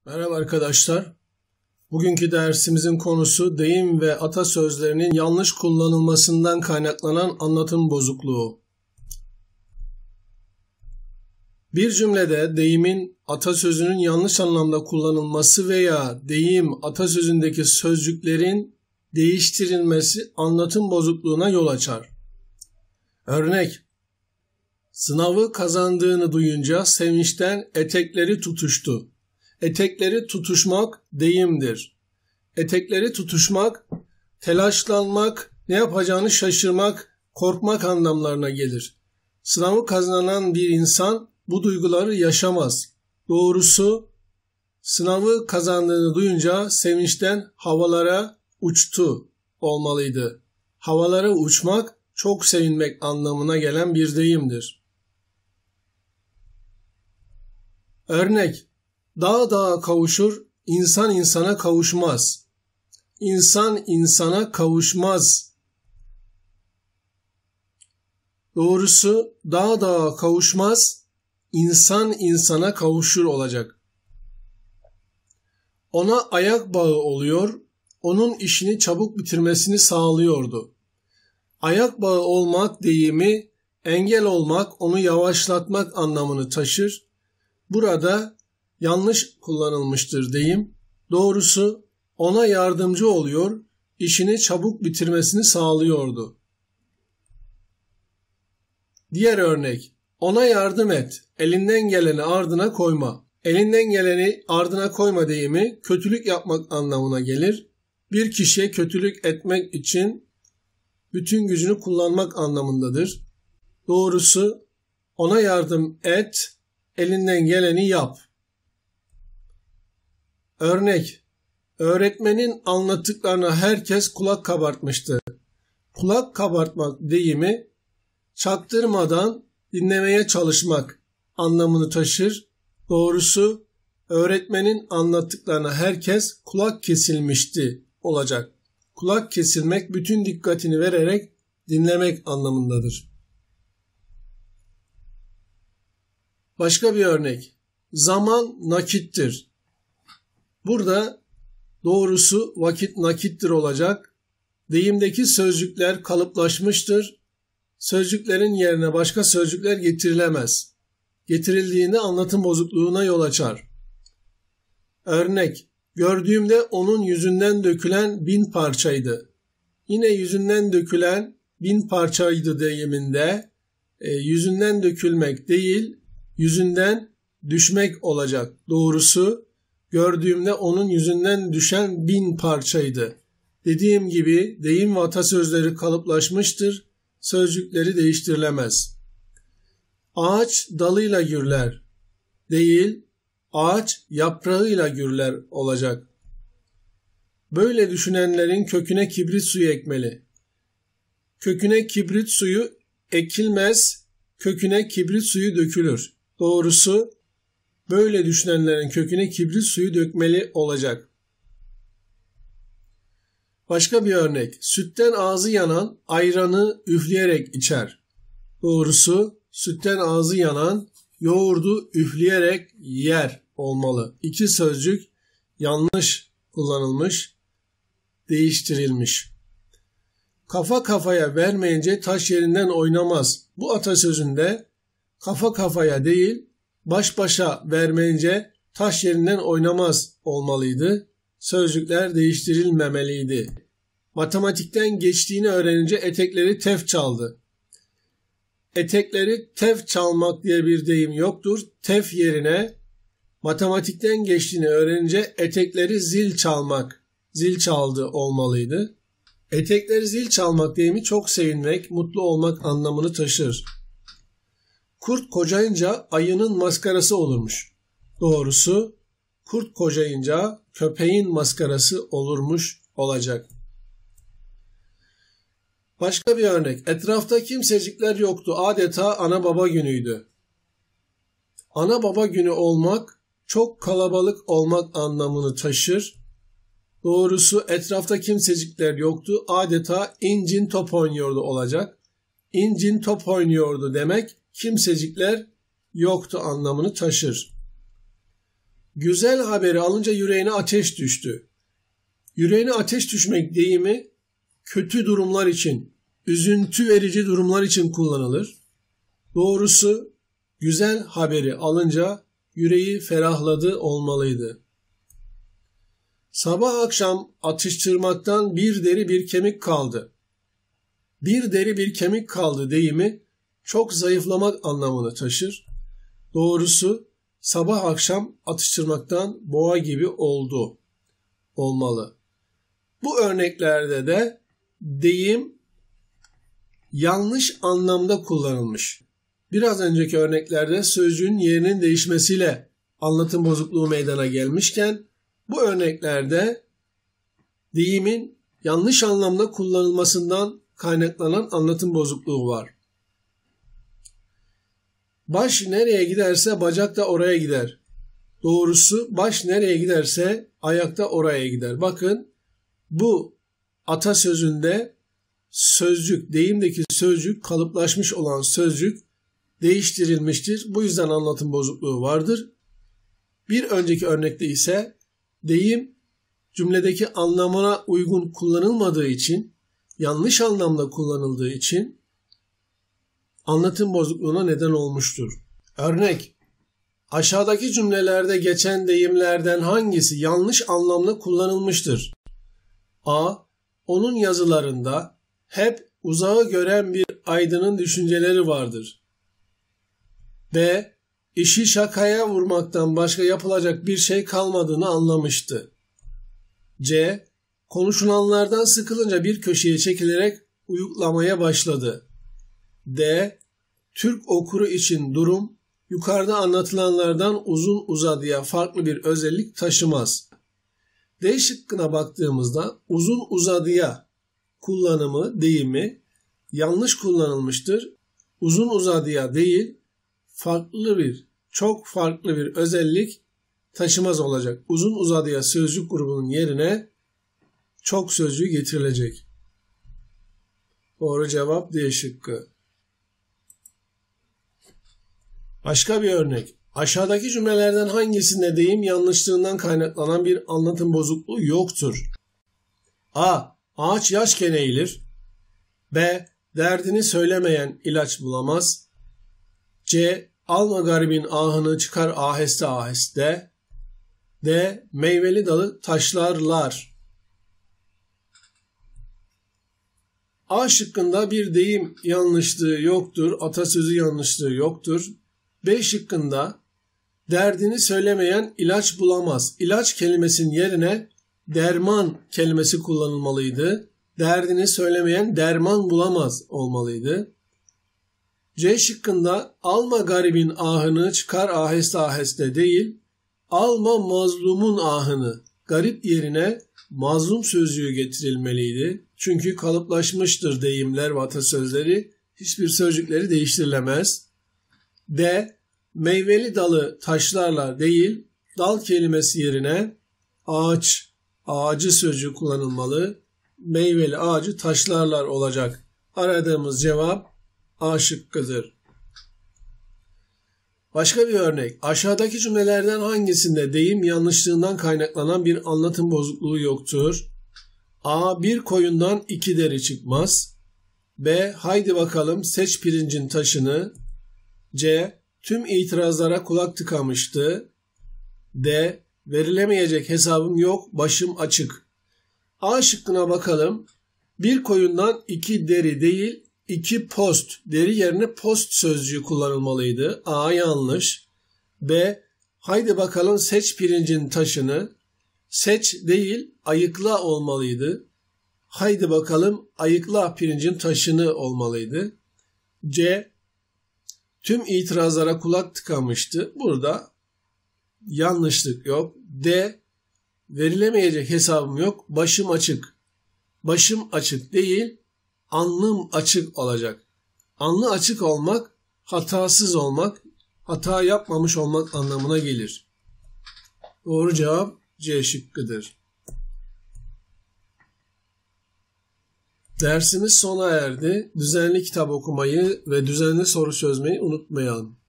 Merhaba arkadaşlar. Bugünkü dersimizin konusu deyim ve atasözlerinin yanlış kullanılmasından kaynaklanan anlatım bozukluğu. Bir cümlede deyimin atasözünün yanlış anlamda kullanılması veya deyim atasözündeki sözcüklerin değiştirilmesi anlatım bozukluğuna yol açar. Örnek: sınavı kazandığını duyunca sevinçten etekleri tutuştu. Etekleri tutuşmak deyimdir. Etekleri tutuşmak, telaşlanmak, ne yapacağını şaşırmak, korkmak anlamlarına gelir. Sınavı kazanan bir insan bu duyguları yaşamaz. Doğrusu sınavı kazandığını duyunca sevinçten havalara uçtu olmalıydı. Havalara uçmak, çok sevinmek anlamına gelen bir deyimdir. Örnek: dağ dağa kavuşur, insan insana kavuşmaz. İnsan insana kavuşmaz. Doğrusu dağ dağa kavuşmaz, insan insana kavuşur olacak. Ona ayak bağı oluyor, onun işini çabuk bitirmesini sağlıyordu. Ayak bağı olmak deyimi engel olmak, onu yavaşlatmak anlamını taşır. Burada yanlış kullanılmıştır deyim. Doğrusu ona yardımcı oluyor, işini çabuk bitirmesini sağlıyordu. Diğer örnek: ona yardım et, elinden geleni ardına koyma. Elinden geleni ardına koyma deyimi kötülük yapmak anlamına gelir. Bir kişiye kötülük etmek için bütün gücünü kullanmak anlamındadır. Doğrusu ona yardım et, elinden geleni yap. Örnek: öğretmenin anlattıklarına herkes kulak kabartmıştı. Kulak kabartmak deyimi çaktırmadan dinlemeye çalışmak anlamını taşır. Doğrusu öğretmenin anlattıklarına herkes kulak kesilmişti olacak. Kulak kesilmek, bütün dikkatini vererek dinlemek anlamındadır. Başka bir örnek: zaman nakittir. Burada doğrusu vakit nakittir olacak. Deyimdeki sözcükler kalıplaşmıştır. Sözcüklerin yerine başka sözcükler getirilemez. Getirildiğinde anlatım bozukluğuna yol açar. Örnek: gördüğümde onun yüzünden dökülen 1000 parçaydı. Yine yüzünden dökülen 1000 parçaydı deyiminde yüzünden dökülmek değil, yüzünden düşmek olacak. Doğrusu gördüğümde onun yüzünden düşen 1000 parçaydı. Dediğim gibi deyim ve atasözleri kalıplaşmıştır. Sözcükleri değiştirilemez. Ağaç dalıyla gürler değil, ağaç yaprağıyla gürler olacak. Böyle düşünenlerin köküne kibrit suyu ekmeli. Köküne kibrit suyu ekilmez, köküne kibrit suyu dökülür. Doğrusu böyle düşünenlerin köküne kibrit suyu dökmeli olacak. Başka bir örnek: sütten ağzı yanan ayranı üfleyerek içer. Doğrusu sütten ağzı yanan yoğurdu üfleyerek yer olmalı. İki sözcük yanlış kullanılmış, değiştirilmiş. Kafa kafaya vermeyince taş yerinden oynamaz. Bu atasözünde kafa kafaya değil, baş başa vermeyince taş yerinden oynamaz olmalıydı. Sözcükler değiştirilmemeliydi. Matematikten geçtiğini öğrenince etekleri tef çaldı. Etekleri tef çalmak diye bir deyim yoktur. Tef yerine matematikten geçtiğini öğrenince etekleri zil çalmak, zil çaldı olmalıydı. Etekleri zil çalmak deyimi çok sevinmek, mutlu olmak anlamını taşır. Kurt kocayınca ayının maskarası olurmuş. Doğrusu kurt kocayınca köpeğin maskarası olurmuş olacak. Başka bir örnek: etrafta kimsecikler yoktu, adeta ana baba günüydü. Ana baba günü olmak, çok kalabalık olmak anlamını taşır. Doğrusu etrafta kimsecikler yoktu, adeta incin top oynuyordu olacak. İncin top oynuyordu demek kimsecikler yoktu anlamını taşır. Güzel haberi alınca yüreğine ateş düştü. Yüreğine ateş düşmek deyimi kötü durumlar için, üzüntü verici durumlar için kullanılır. Doğrusu güzel haberi alınca yüreği ferahladı olmalıydı. Sabah akşam atıştırmaktan bir deri bir kemik kaldı. Bir deri bir kemik kaldı deyimi çok zayıflamak anlamını taşır. Doğrusu sabah akşam atıştırmaktan boğa gibi olmalı. Bu örneklerde de deyim yanlış anlamda kullanılmış. Biraz önceki örneklerde sözcüğün yerinin değişmesiyle anlatım bozukluğu meydana gelmişken bu örneklerde deyimin yanlış anlamda kullanılmasından kaynaklanan anlatım bozukluğu var. Baş nereye giderse bacak da oraya gider. Doğrusu baş nereye giderse ayak da oraya gider. Bakın bu atasözünde sözcük, deyimdeki sözcük kalıplaşmış olan sözcük değiştirilmiştir. Bu yüzden anlatım bozukluğu vardır. Bir önceki örnekte ise deyim cümledeki anlamına uygun kullanılmadığı için, yanlış anlamda kullanıldığı için anlatım bozukluğuna neden olmuştur. Örnek: aşağıdaki cümlelerde geçen deyimlerden hangisi yanlış anlamda kullanılmıştır? A. Onun yazılarında hep uzağı gören bir aydının düşünceleri vardır. B. İşi şakaya vurmaktan başka yapılacak bir şey kalmadığını anlamıştı. C. Konuşulanlardan sıkılınca bir köşeye çekilerek uyuklamaya başladı. D. Türk okuru için durum yukarıda anlatılanlardan uzun uzadıya farklı bir özellik taşımaz. D şıkkına baktığımızda uzun uzadıya kullanımı, deyimi yanlış kullanılmıştır. Uzun uzadıya değil, çok farklı bir özellik taşımaz olacak. Uzun uzadıya sözcük grubunun yerine çok sözcüğü getirilecek. Doğru cevap D şıkkı. Başka bir örnek. Aşağıdaki cümlelerden hangisinde deyim yanlışlığından kaynaklanan bir anlatım bozukluğu yoktur? A. Ağaç yaşken eğilir. B. Derdini söylemeyen ilaç bulamaz. C. Alma garibin ahını çıkar aheste aheste. D. Meyveli dalı taşlarlar. A şıkkında bir deyim yanlışlığı yoktur, atasözü yanlışlığı yoktur. B şıkkında derdini söylemeyen ilaç bulamaz. İlaç kelimesinin yerine derman kelimesi kullanılmalıydı. Derdini söylemeyen derman bulamaz olmalıydı. C şıkkında alma garibin ahını çıkar aheste aheste değil, alma mazlumun ahını, garip yerine mazlum sözcüğü getirilmeliydi. Çünkü kalıplaşmıştır deyimler ve atasözleri, hiçbir sözcükleri değiştirilemez. D. Meyveli dalı taşlarla değil, dal kelimesi yerine ağacı sözcüğü kullanılmalı. Meyveli ağacı taşlarlar olacak. Aradığımız cevap A şıkkıdır. Başka bir örnek. Aşağıdaki cümlelerden hangisinde deyim yanlışlığından kaynaklanan bir anlatım bozukluğu yoktur? A. Bir koyundan 2 deri çıkmaz. B. Haydi bakalım seç pirincin taşını. C. Tüm itirazlara kulak tıkamıştı. D. Verilemeyecek hesabım yok, başım açık. A şıkkına bakalım. Bir koyundan 2 deri değil, 2 post. Deri yerine post sözcüğü kullanılmalıydı. A yanlış. B. Haydi bakalım seç pirincin taşını. Seç değil, ayıkla olmalıydı. Haydi bakalım ayıkla pirincin taşını olmalıydı. C. Tüm itirazlara kulak tıkamıştı. Burada yanlışlık yok. D. Verilemeyecek hesabım yok. Başım açık. Başım açık değil, alnım açık olacak. Alnı açık olmak, hatasız olmak, hata yapmamış olmak anlamına gelir. Doğru cevap C şıkkıdır. Dersimiz sona erdi. Düzenli kitap okumayı ve düzenli soru çözmeyi unutmayalım.